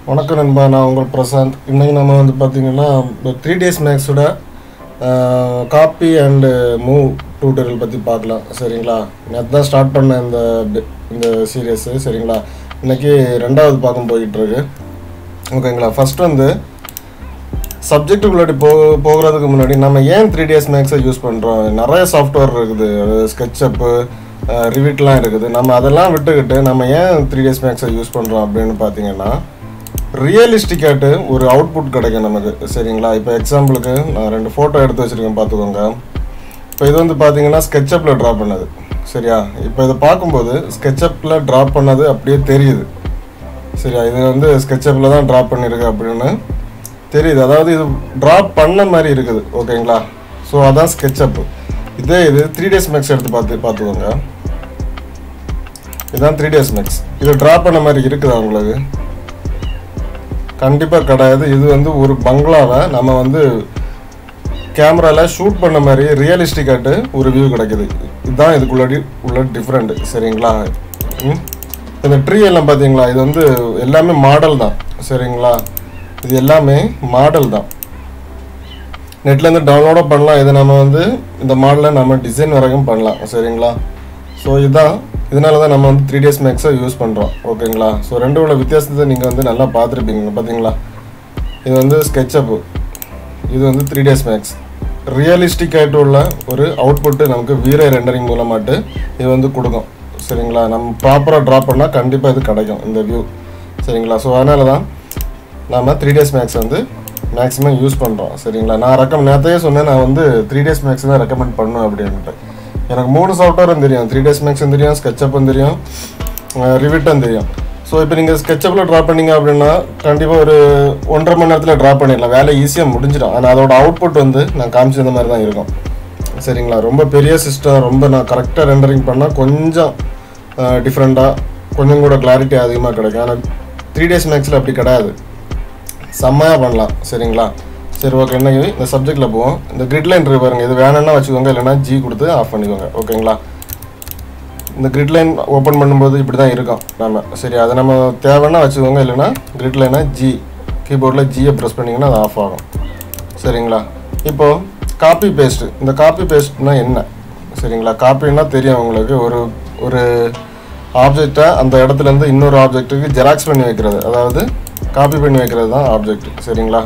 வணக்கம் நண்பா, நான் உங்கள் பிரசாந்த். இன்றைக்கி நம்ம வந்து பார்த்திங்கன்னா 3ds Max copy and move tutorial பற்றி பார்க்கலாம். சரிங்களா? நேற்று தான் ஸ்டார்ட் பண்ண இந்த சீரியஸு. சரிங்களா? இன்றைக்கி ரெண்டாவது பார்க்க போய்கிட்டுருக்கு. ஓகேங்களா? ஃபஸ்ட்டு வந்து சப்ஜெக்ட்டுக்குள்ளாடி போகிறதுக்கு முன்னாடி நம்ம ஏன் 3ds Maxஐ யூஸ் பண்ணுறோம்? நிறைய சாஃப்ட்வேர் இருக்குது, ஸ்கெட்சப்பு, ரிவிட்லாம் இருக்குது. நம்ம அதெல்லாம் விட்டுக்கிட்டு நம்ம ஏன் 3ds Maxஐ யூஸ் பண்ணுறோம் அப்படின்னு பார்த்தீங்கன்னா, ரியலிஸ்டிக்காட்டு ஒரு அவுட்புட் கிடைக்கும் நமக்கு. சரிங்களா? இப்போ எக்ஸாம்பிளுக்கு நான் 2 ஃபோட்டோ எடுத்து வச்சுருக்கேன், பார்த்துக்கோங்க. இப்போ இது வந்து பார்த்தீங்கன்னா ஸ்கெட்சப்பில் ட்ரா பண்ணது. சரியா? இப்போ இதை பார்க்கும்போது ஸ்கெட்சப்பில் ட்ரா பண்ணது அப்படியே தெரியுது. சரியா? இது வந்து ஸ்கெட்சப்பில் தான் ட்ரா பண்ணியிருக்கு அப்படின்னு தெரியுது. அதாவது இது ட்ரா பண்ண மாதிரி இருக்குது. ஓகேங்களா? ஸோ அதான் ஸ்கெட்சப்பு. இது 3ds Max எடுத்து பார்த்துக்கோங்க. இதுதான் 3ds Max. இது ட்ரா பண்ண மாதிரி இருக்குதா உங்களுக்கு? கண்டிப்பாக கிடையாது. இது வந்து ஒரு பங்களாவை நம்ம வந்து கேமராவில் ஷூட் பண்ண மாதிரி ரியலிஸ்டிக்காட்டு ஒரு வியூ கிடைக்குது. இதுதான் இதுக்குள்ளாடி உள்ள டிஃப்ரெண்ட். சரிங்களா? இந்த ட்ரீ எல்லாம் பார்த்தீங்களா, இது வந்து எல்லாமே மாடல் தான். சரிங்களா? இது எல்லாமே மாடல் தான். நெட்லேருந்து டவுன்லோடும் பண்ணலாம். இதை நம்ம வந்து இந்த மாடலை நம்ம டிசைன் வரைக்கும் பண்ணலாம். சரிங்களா? ஸோ இதுதான், இதனால தான் நம்ம வந்து 3ds Maxஐ யூஸ் பண்ணுறோம். ஓகேங்களா? ஸோ ரெண்டு உள்ள வித்தியாசத்தை நீங்கள் வந்து நல்லா பார்த்துருப்பீங்க. பார்த்தீங்களா? இது வந்து ஸ்கெட்சப்பு, இது வந்து 3ds Max. ரியலிஸ்டிக்காகிட்டு உள்ள ஒரு அவுட்புட்டு நமக்கு வீரே ரெண்டரிங் மூலமாட்டு இது வந்து கொடுக்கும். சரிங்களா? நம்ம ப்ராப்பராக ட்ரா பண்ணால் கண்டிப்பாக இது கிடைக்கும், இந்த வியூ. சரிங்களா? ஸோ அதனால தான் நம்ம 3ds Max வந்து மேக்ஸிமம் யூஸ் பண்ணுறோம். சரிங்களா? நான் நேற்றையே சொன்னேன், நான் வந்து 3ds Max தான் ரெக்கமெண்ட் பண்ணணும் அப்படின்ட்டு. எனக்கு 3 சாஃப்ட்வேரும் தெரியும். 3ds Maxும் தெரியும், ஸ்கெட்சப்பும் தெரியும், ரிவிட்டும் தெரியும். ஸோ இப்போ நீங்கள் ஸ்கெட்சப்பில் ட்ரா பண்ணிங்க அப்படின்னா கண்டிப்பாக ஒரு 1.5 மணி நேரத்தில் ட்ரா பண்ணிடலாம். வேலை ஈஸியாக முடிஞ்சிடும். ஆனால் அதோட அவுட்புட் வந்து நான் காமிச்சது மாதிரி தான் இருக்கும். சரிங்களா? ரொம்ப பெரிய சிஸ்டம், ரொம்ப நான் கரெக்டாக ரெண்டரிங் பண்ணால் கொஞ்சம் டிஃப்ரெண்ட்டாக, கொஞ்சம் கூட கிளாரிட்டி அதிகமாக கிடைக்கும். ஆனால் 3ds Maxில் அப்படி கிடையாது, செம்மையாக பண்ணலாம். சரிங்களா? சரி, ஓகே. இன்னைக்கு இந்த சப்ஜெக்டில் போவோம். இந்த கிரிட் லைன் இருக்கு பாருங்கள், இது வேணும்னா வச்சுக்கோங்க, இல்லைனா G கொடுத்து ஆஃப் பண்ணிக்கோங்க. ஓகேங்களா? இந்த கிரிட் லைன் ஓப்பன் பண்ணும்போது இப்படி தான் இருக்கும் நம்ம. சரி, அதை நம்ம தேவைன்னா வச்சுக்கோங்க, இல்லைனா கிரிட் லைனை கீபோர்டில் Gயை ப்ரெஸ் பண்ணிங்கன்னா அது ஆஃப் ஆகும். சரிங்களா? இப்போது காப்பி பேஸ்ட்டு. இந்த காப்பி பேஸ்ட்னா என்ன? சரிங்களா? காப்பின்னா தெரியும் உங்களுக்கு, ஒரு ஆப்ஜெக்டை அந்த இடத்துலேருந்து இன்னொரு ஆப்ஜெக்ட்டுக்கு ஜெராக்ஸ் பண்ணி வைக்கிறது, அதாவது காப்பி பண்ணி வைக்கிறது தான் ஆப்ஜெக்ட். சரிங்களா?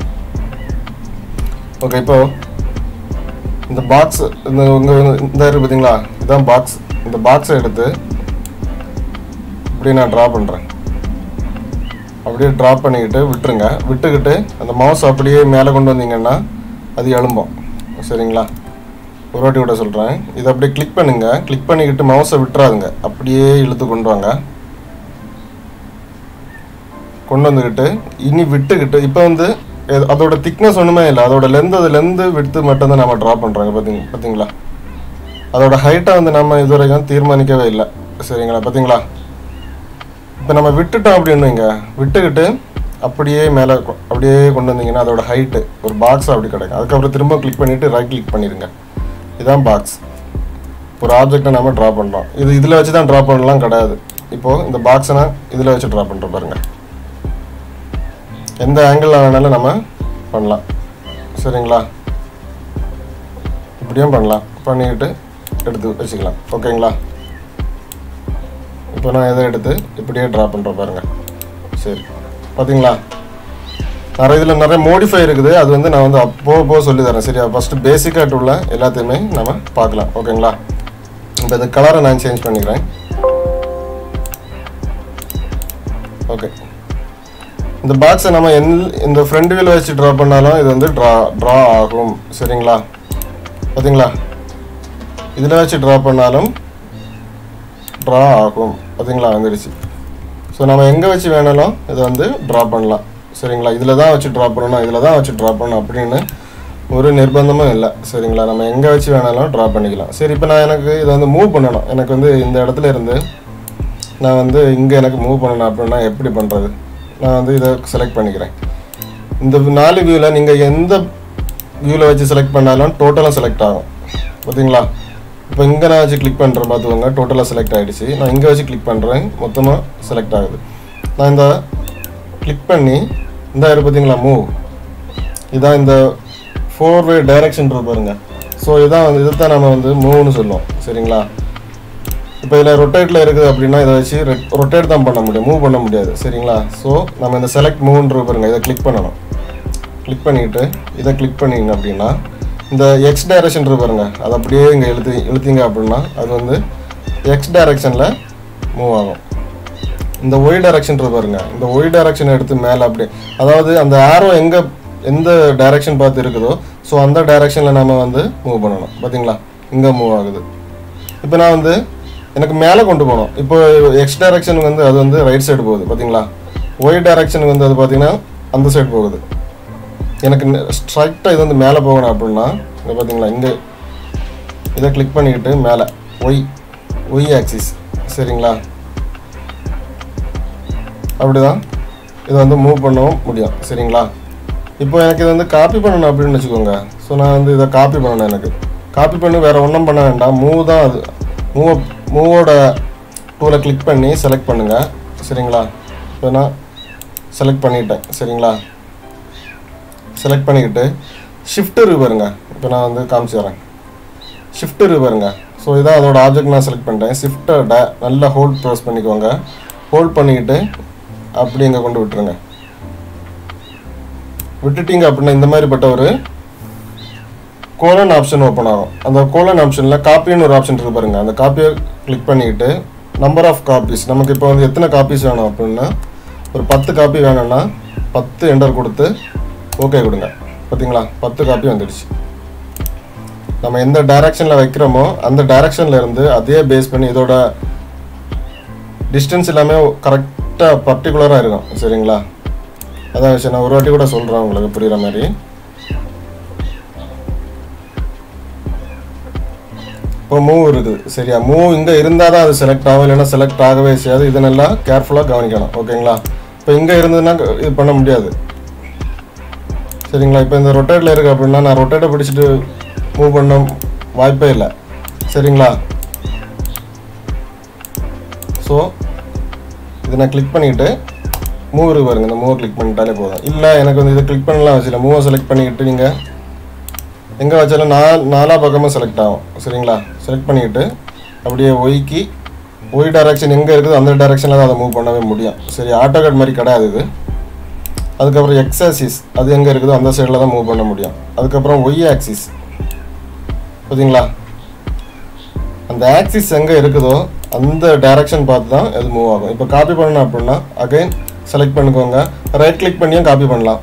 ஓகே. இப்போது இந்த பாக்ஸ், இந்த இருக்குது பார்த்தீங்களா, இதுதான் பாக்ஸ். இந்த பாக்ஸை எடுத்து இப்படி நான் ட்ரா பண்ணுறேன். அப்படியே ட்ரா பண்ணிக்கிட்டு விட்டுக்கிட்டு அந்த மவுஸ் அப்படியே மேலே கொண்டு வந்தீங்கன்னா அது எழும்போம். சரிங்களா? ஒரு வாட்டி கூட சொல்கிறேன். இதை அப்படியே கிளிக் பண்ணுங்கள். கிளிக் பண்ணிக்கிட்டு மவுஸை விட்டுறாதுங்க, அப்படியே இழுத்து கொண்டு வாங்க. கொண்டு வந்துக்கிட்டு இனி விட்டுக்கிட்டு இப்போ வந்து அதோட திக்னஸ் ஒன்றுமே இல்லை, அதோட லென்த்து விட்டு மட்டும்தான் நம்ம ட்ரா பண்ணுறாங்க. பார்த்தீங்களா? அதோட ஹைட்டை வந்து நம்ம இது வரைக்கும் தீர்மானிக்கவே இல்லை. சரிங்களா? பார்த்தீங்களா? இப்போ நம்ம விட்டுட்டோம் அப்படின்னு வைங்க, விட்டுக்கிட்டு அப்படியே மேலே அப்படியே கொண்டு வந்தீங்கன்னா அதோட ஹைட்டு ஒரு பாக்ஸ் அப்படி கிடைக்கும். அதுக்கப்புறம் திரும்ப கிளிக் பண்ணிவிட்டு ரைட் கிளிக் பண்ணிடுங்க. இதுதான் பாக்ஸ். ஒரு ஆப்ஜெக்டை நம்ம ட்ரா பண்ணுறோம். இதில் வச்சு தான் ட்ரா பண்ணலாம் கிடையாது. இப்போது இந்த பாக்ஸை நான் இதில் வச்சு ட்ரா பண்ணுறோம் பாருங்கள். எந்த ஆங்கிளில் வேணாலும் நம்ம பண்ணலாம். சரிங்களா? இப்படியும் பண்ணலாம், பண்ணிக்கிட்டு எடுத்து வச்சுக்கலாம். ஓகேங்களா? இப்போ நான் இதை எடுத்து இப்படியே ட்ரா பண்ணுறேன் பாருங்கள். சரி, பார்த்தீங்களா? இதில் நிறைய மோடிஃபை இருக்குது. அது வந்து நான் வந்து அப்போ சொல்லி தரேன். சரியா? ஃபஸ்ட்டு பேசிக்காக உள்ள எல்லாத்தையுமே நம்ம பார்க்கலாம். ஓகேங்களா? இப்போ இந்த கலரை நான் சேஞ்ச் பண்ணிக்கிறேன். ஓகே. இந்த பாக்ஸை நம்ம இந்த ஃப்ரண்ட் வியூவில் வச்சு ட்ரா பண்ணாலும் இது வந்து ட்ரா ஆகும். சரிங்களா? பார்த்தீங்களா? இதில் வச்சு ட்ரா பண்ணாலும் ட்ரா ஆகும். பார்த்தீங்களா? வந்துடுச்சு. ஸோ நம்ம எங்கே வச்சு வேணாலும் இதை வந்து ட்ரா பண்ணலாம். சரிங்களா? இதில் தான் வச்சு ட்ரா பண்ணணும், இதில் தான் வச்சு ட்ரா பண்ணணும் அப்படின்னு ஒரு நிர்பந்தமும் இல்லை. சரிங்களா? நம்ம எங்கே வச்சு வேணாலும் ட்ரா பண்ணிக்கலாம். சரி, இப்போ எனக்கு இதை வந்து மூவ் பண்ணணும். எனக்கு வந்து இந்த இடத்துல இருந்து நான் வந்து இங்கே எனக்கு மூவ் பண்ணணும் அப்படின்னா எப்படி பண்ணுறது? நான் வந்து இதை செலக்ட் பண்ணிக்கிறேன். இந்த 4 வியூவில் நீங்கள் எந்த வியூவில் வச்சு செலக்ட் பண்ணாலும் டோட்டலாக செலக்ட் ஆகும். பார்த்தீங்களா? இப்போ இங்கே நான் வச்சு கிளிக் பண்ணுறேன், பார்த்துக்கோங்க, டோட்டலாக செலக்ட் ஆகிடுச்சு. நான் இங்கே வச்சு கிளிக் பண்ணுறேன், மொத்தமாக செலக்ட் ஆகுது. நான் இந்த கிளிக் பண்ணி இந்த பார்த்தீங்களா மூவ், இதான் இந்த 4-way டைரக்ஷன் பாருங்க. ஸோ இதைத்தான் நம்ம வந்து மூவ்னு சொல்லுவோம் சரிங்களா. இப்போ இதில் ரொட்டேட்டில் இருக்குது அப்படின்னா இதை வச்சு ரொட்டேட் தான் பண்ண முடியும், மூவ் பண்ண முடியாது சரிங்களா. ஸோ நம்ம இந்த செலக்ட் மூவ்ன்ற பாருங்க, இதை கிளிக் பண்ணணும். கிளிக் பண்ணிவிட்டு இதை கிளிக் பண்ணிங்க அப்படின்னா இந்த எக்ஸ் டைரக்ஷன் பாருங்க, அதை அப்படியே இங்கே இழுத்தீங்க அப்படின்னா அது வந்து எக்ஸ் டைரக்ஷனில் மூவ் ஆகும். இந்த ஒய் டைரக்ஷன் பாருங்க, இந்த ஒய் டைரக்ஷன் எடுத்து மேலே அப்படியே, அதாவது அந்த ஆரோ எந்த டைரக்ஷன் பார்த்து இருக்குதோ ஸோ அந்த டைரக்ஷனில் நம்ம வந்து மூவ் பண்ணணும். பார்த்தீங்களா இங்கே மூவ் ஆகுது. இப்போ நான் வந்து எனக்கு மேலே கொண்டு போகணும். இப்போ எக்ஸ் டைரக்ஷனுக்கு வந்து அது வந்து ரைட் சைடு போகுது பார்த்தீங்களா. ஒய் டைரக்ஷனுக்கு வந்து அது பார்த்தீங்கன்னா அந்த சைடு போகுது. எனக்கு ஸ்ட்ரைட்டாக இது வந்து மேலே போகணும் அப்படின்னா இங்கே பார்த்தீங்களா, இங்கே இதை கிளிக் பண்ணிக்கிட்டு மேலே ஒய் ஆக்சிஸ் சரிங்களா. அப்படி தான் இதை வந்து மூவ் பண்ணவும் முடியும் சரிங்களா. இப்போ எனக்கு இதை வந்து காப்பி பண்ணணும் அப்படின்னு வச்சுக்கோங்க. ஸோ நான் வந்து இதை காப்பி பண்ணணும். எனக்கு காப்பி பண்ணி வேறு ஒன்றும் பண்ண வேண்டாம், மூவ் தான். அது மூவோட டூலை கிளிக் பண்ணி செலக்ட் பண்ணுங்கள் சரிங்களா. இப்போ நான் செலக்ட் பண்ணிட்டேன் சரிங்களா. செலக்ட் பண்ணிக்கிட்டு ஷிஃப்ட்டு பாருங்க, இப்போ நான் வந்து காமிச்சிடுறேன். ஷிஃப்ட்டு பாருங்க. ஸோ இதான் அதோட ஆப்ஜெக்ட் நான் செலக்ட் பண்ணிட்டேன். ஷிஃப்ட்டை நல்லா ஹோல்ட் ப்ரெஸ் பண்ணிக்கோங்க. ஹோல்ட் பண்ணிக்கிட்டு அப்படி இங்கே கொண்டு விட்டுருங்க. விட்டுட்டீங்க அப்படின்னா இந்த மாதிரிப்பட்ட ஒரு கோலன் ஆப்ஷன் ஓப்பன் ஆகும். அந்த கோலன் ஆப்ஷனில் காப்பின்னு ஒரு ஆப்ஷன் இருக்குது பாருங்கள். அந்த காப்பியை கிளிக் பண்ணிக்கிட்டு நம்பர் ஆஃப் காப்பீஸ், நமக்கு இப்போ வந்து எத்தனை காப்பீஸ் வேணும் அப்படின்னா ஒரு 10 காப்பி வேணும்னா 10 என்டர் கொடுத்து ஓகே கொடுங்க. பார்த்தீங்களா 10 காப்பி வந்துடுச்சு. நம்ம எந்த டைரக்ஷனில் வைக்கிறோமோ அந்த டைரக்ஷனில் இருந்து அதே பேஸ் பண்ணி இதோட டிஸ்டன்ஸ் எல்லாமே கரெக்டாக பர்டிகுலராக இருக்கும் சரிங்களா. அதான் விஷயம், நான் ஒரு வாட்டி கூட சொல்கிறேன் உங்களுக்கு புரிகிற மாதிரி. இப்போ மூவ் இருக்குது சரியா. மூவ் இங்கே இருந்தால் தான் அது செலக்ட் ஆகும், இல்லைன்னா செலக்ட் ஆகவே செய்யாது. இதை நல்லா கேர்ஃபுல்லாக கவனிக்கணும் ஓகேங்களா. இப்போ இங்கே இருந்ததுன்னா இது பண்ண முடியாது சரிங்களா. இப்போ இந்த ரொட்டேட்டில் இருக்குது அப்படின்னா நான் ரொட்டேட்டை பிடிச்சிட்டு மூவ் பண்ண வாய்ப்பே இல்லை சரிங்களா. ஸோ இதை நான் கிளிக் பண்ணிவிட்டு மூவ் இருக்கு பாருங்க, இந்த மூவை கிளிக் பண்ணிட்டாலே போதும். இல்லை எனக்கு வந்து இதை கிளிக் பண்ணலாம் வச்சுல, மூவை செலக்ட் பண்ணிக்கிட்டு நீங்கள் எங்கே வச்சாலும் நாலா பக்கமும் செலக்ட் ஆகும் சரிங்களா. செலக்ட் பண்ணிக்கிட்டு அப்படியே ஒய் டைரக்ஷன் எங்கே இருக்குதோ அந்த டைரக்ஷனில் தான் அதை மூவ் பண்ணவே முடியும் சரி. ஆட்டோகேட் மாதிரி கிடையாது இது. அதுக்கப்புறம் எக்ஸ் ஆக்சிஸ் அது எங்கே இருக்குதோ அந்த சைடில் தான் மூவ் பண்ண முடியும். அதுக்கப்புறம் ஒய் ஆக்சிஸ் பார்த்தீங்களா, அந்த ஆக்சிஸ் எங்கே இருக்குதோ அந்த டைரக்ஷன் பார்த்து தான் அது மூவ் ஆகும். இப்போ காப்பி பண்ணணும் அப்படின்னா அகைன் செலக்ட் பண்ணிக்கோங்க. ரைட் கிளிக் பண்ணியும் காப்பி பண்ணலாம்.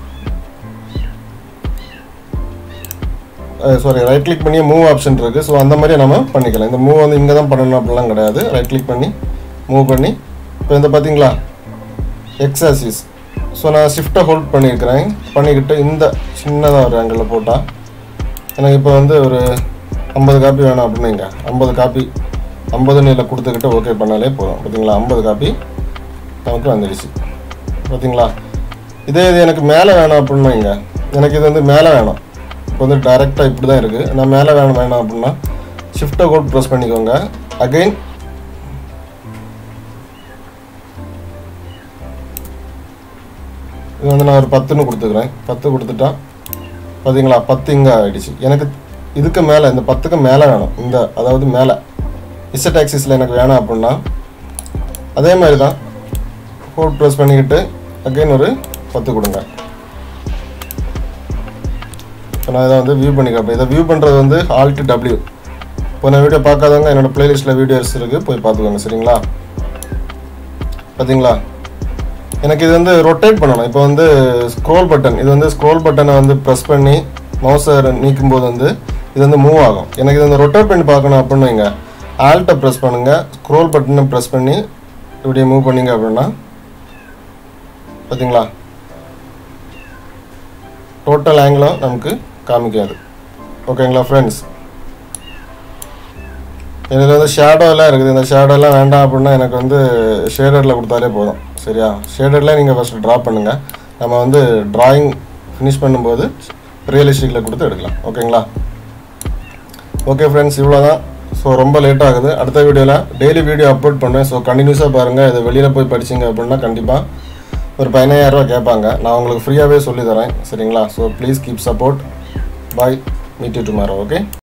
சாரி, ரைட் கிளிக் பண்ணி மூவ் ஆப்ஷன் இருக்குது. ஸோ அந்த மாதிரி நம்ம பண்ணிக்கலாம். இந்த மூவ் வந்து இங்கே தான் பண்ணணும் அப்படிலாம் கிடையாது. ரைட் கிளிக் பண்ணி மூவ் பண்ணி இப்போ இந்த பார்த்தீங்களா எக்ஸ் ஆக்சிஸ். ஸோ நான் ஷிஃப்ட்டை ஹோல்ட் பண்ணிக்கிட்டு இந்த சின்னதாக ஒரு ஆங்கிளில் போட்டால் எனக்கு இப்போ வந்து ஒரு 50 காப்பி வேணும் அப்படின்னு இங்கே 50 காப்பி 50 நீல கொடுத்துக்கிட்டு ஓகே பண்ணாலே போதும். பார்த்தீங்களா 50 காப்பி நமக்கு வந்துடுச்சு பார்த்தீங்களா. இதே இது எனக்கு மேலே வேணும் அப்படின்னா இங்கே எனக்கு இது வந்து மேலே வேணும். இப்போ வந்து டைரெக்டாக இப்படி தான் இருக்குது. நான் மேலே வேணும் அப்படின்னா ஷிஃப்ட்டை ஹோல்ட் ப்ரெஸ் பண்ணிக்கோங்க. அகைன் இது வந்து நான் ஒரு 10ன்னு கொடுத்துக்கிறேன். 10 கொடுத்துட்டா பார்த்தீங்களா 10 இங்கே ஆகிடுச்சு. எனக்கு இதுக்கு மேலே இந்த 10க்கு மேலே வேணும். இந்த அதாவது மேலே இசட் ஆக்சிஸில் எனக்கு வேணும் அப்படின்னா அதே மாதிரி தான் ஹோல்ட் ப்ரெஸ் பண்ணிக்கிட்டு அகைன் ஒரு 10 கொடுங்க. இப்போ நான் இதை வந்து வியூ பண்ணிக்கிறேன். இதை வியூ பண்ணுறது வந்து Alt W. இப்போ நான் வீடியோ பார்க்காதவங்க என்னோடய ப்ளேலிஸ்ட்டில் வீடியோஸ் இருக்குது, போய் பார்த்துக்கோங்க சரிங்களா. பார்த்தீங்களா எனக்கு இது வந்து ரொட்டேட் பண்ணணும். இப்போ வந்து ஸ்க்ரோல் பட்டன், இது வந்து ஸ்க்ரோல் பட்டனை வந்து ப்ரெஸ் பண்ணி மவுஸை நீக்கும்போது வந்து இது வந்து மூவ் ஆகும். எனக்கு இது வந்து ரொட்டேட் பண்ணி பார்க்கணும் அப்படின்னு இங்கே ஆல்ட்டை ப்ரெஸ் பண்ணுங்கள். ஸ்க்ரோல் பட்டனை ப்ரெஸ் பண்ணி இப்படி மூவ் பண்ணிங்க அப்படின்னா பார்த்தீங்களா டோட்டல் ஆங்கிளும் நமக்கு காமிக்காது. ஓகேங்களா ஃப்ரெண்ட்ஸ். இதில் வந்து ஷேடோலாம் இருக்குது. இந்த ஷேடோலாம் வேண்டாம் அப்படின்னா எனக்கு வந்து ஷேடரில் கொடுத்தாலே போதும் சரியா. ஷேடரில் நீங்கள் ஃபஸ்ட்டு ட்ரா பண்ணுங்கள். நம்ம வந்து ட்ராயிங் ஃபினிஷ் பண்ணும்போது ரியலிஸ்டிக்கில் கொடுத்து எடுக்கலாம். ஓகேங்களா. ஓகே ஃப்ரெண்ட்ஸ், இவ்வளோ தான். ஸோ ரொம்ப லேட் ஆகுது. அடுத்த வீடியோவில் டெய்லி வீடியோ அப்லோட் பண்ணுவேன். ஸோ கண்டினியூஸாக பாருங்கள். இதை வெளியில் போய் படிச்சிங்க அப்படின்னா கண்டிப்பாக ஒரு 15000 ரூபாய் கேட்பாங்க. நான் உங்களுக்கு ஃப்ரீயாகவே சொல்லி தரேன் சரிங்களா. So please keep support. Bye, meet you tomorrow. Okay.